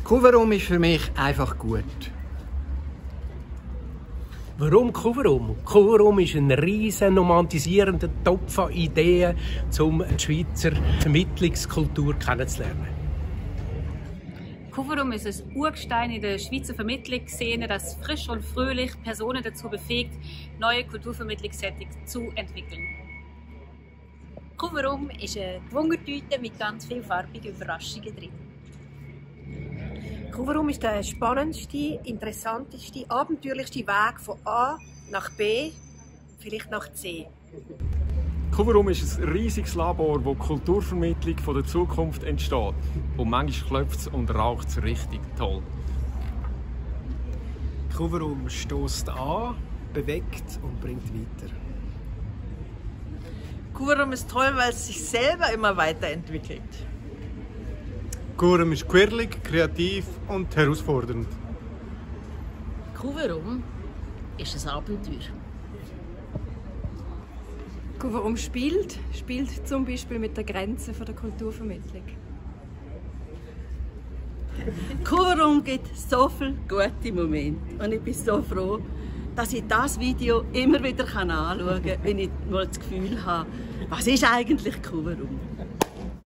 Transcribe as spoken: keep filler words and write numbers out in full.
Kuhwarum ist für mich einfach gut. Warum Kuhwarum? Kuhwarum ist ein riesen romantisierender Topf an Ideen, um die Schweizer Vermittlungskultur kennenzulernen. Kuhwarum ist ein Urgestein in der Schweizer Vermittlungsszene, das frisch und fröhlich Personen dazu befähigt, neue Kulturvermittlungssettings zu entwickeln. Kuhwarum ist eine Gewungertüte mit ganz vielen farbigen Überraschungen drin. Kuhwarum ist der spannendste, interessanteste, abenteuerlichste Weg von A nach B, vielleicht nach C. Kuhwarum ist ein riesiges Labor, wo die Kulturvermittlung von der Zukunft entsteht. Und manchmal klopft es und raucht es richtig toll. Kuhwarum stößt an, bewegt und bringt weiter. Kuhwarum ist toll, weil es sich selber immer weiterentwickelt. Kuhwarum ist quirlig, kreativ und herausfordernd. Kuhwarum ist ein Abenteuer. Kuhwarum spielt, spielt zum Beispiel mit der Grenze der Kulturvermittlung. Kuhwarum gibt so viele gute Momente und ich bin so froh, dass ich das Video immer wieder anschauen kann, wenn ich mal das Gefühl habe, was ist eigentlich Kuhwarum?